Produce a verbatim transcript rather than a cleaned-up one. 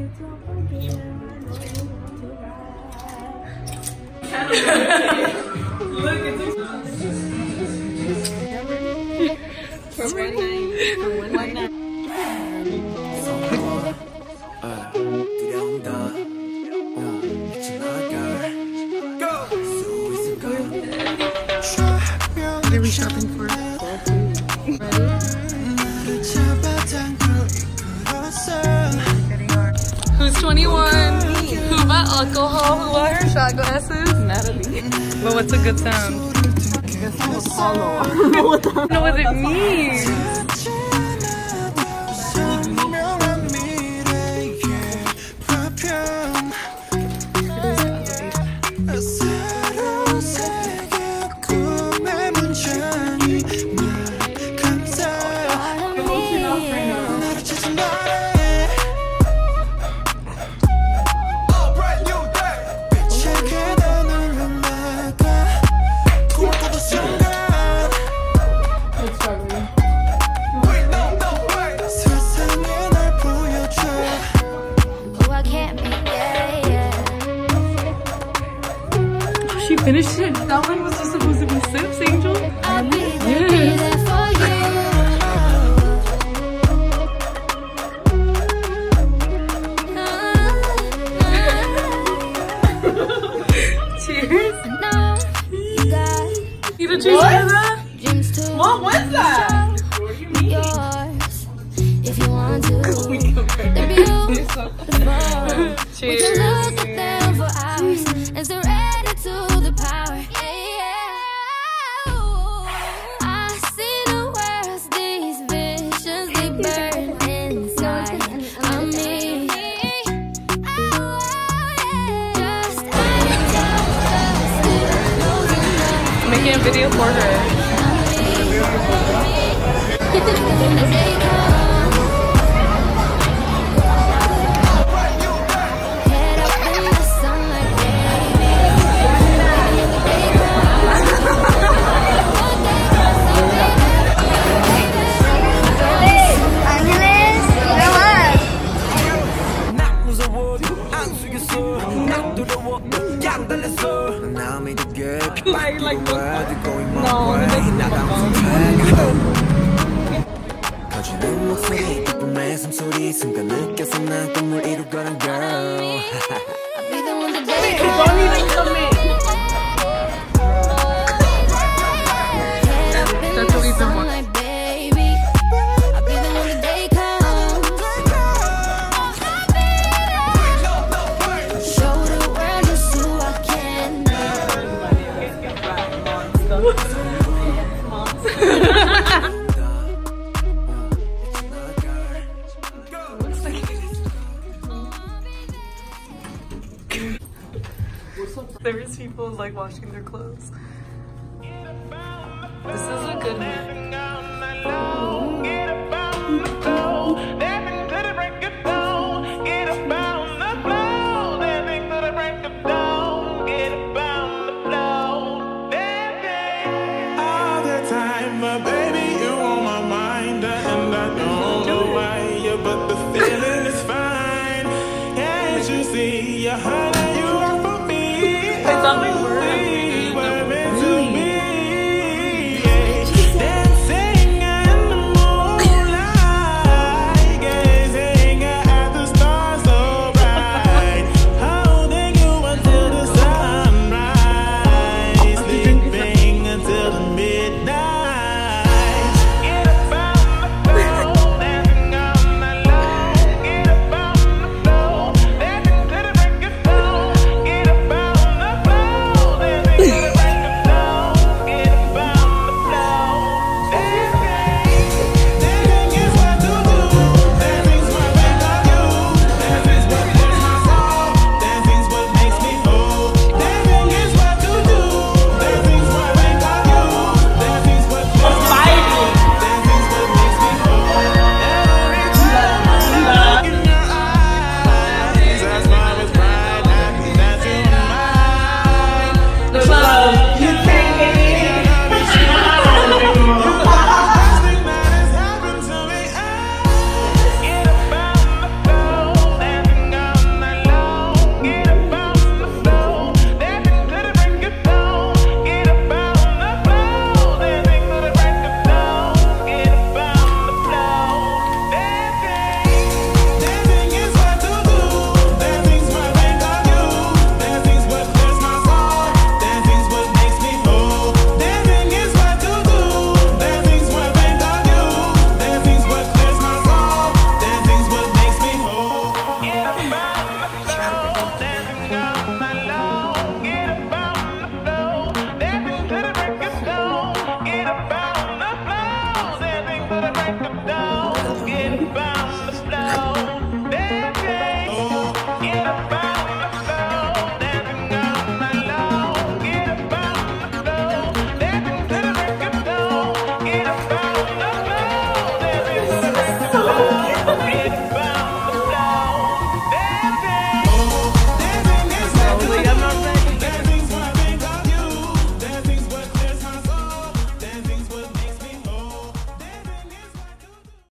Look at this. From one night. From one night. What are we shopping for? Who's twenty-one? Who bought alcohol? Who bought her shot glasses? Natalie. But what's a good sound? Hollow. I don't know what it means. She finished it. That one was just supposed to be sips, Angel. Yes. Cheers. You the cheers for that? What was that? What do you mean? If you want to, cheers. Making a video for her. Like, like, no, that's what we've been watching. There is people like washing their clothes. This is a good one. All the time, my baby, you on my mind, and I don't know why, but the feeling is fine. Can't you see your heart?